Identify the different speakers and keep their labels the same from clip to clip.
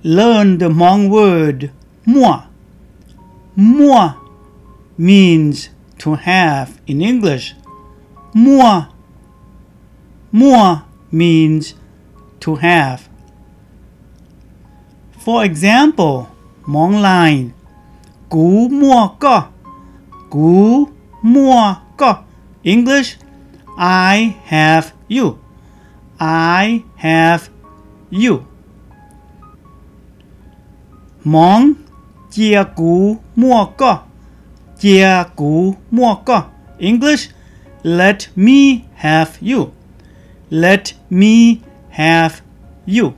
Speaker 1: learn the Hmong word muaj. Muaj means to have in English. Muaj. Muaj means to have. For example, Hmong line. Cú mua có. Cú mua có. English, I have you. I have you. Hmong, chia cú mua có. Chia cú mua có. English, let me have you. Let me have you.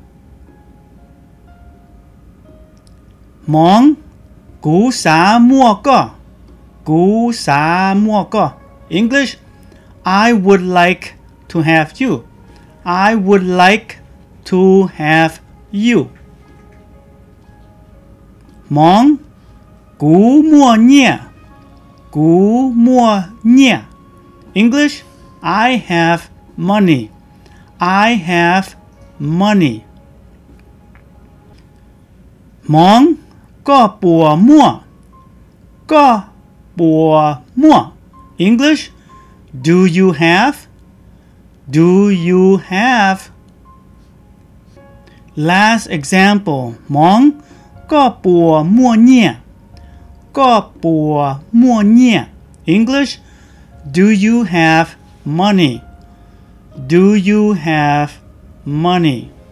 Speaker 1: Hmong, cú xá mua có. Cú xá mua có. English, I would like to have you. I would like to have you. Hmong, cú mua nhẹ. Cú mua nhẹ. English, I have money. I have money. Hmong, có bùa mua. Có bùa mua. English, do you have? Do you have? Last example. Hmong, có bùa mua nhẹ. Có bùa mua nhẹ. English, do you have money? Do you have money?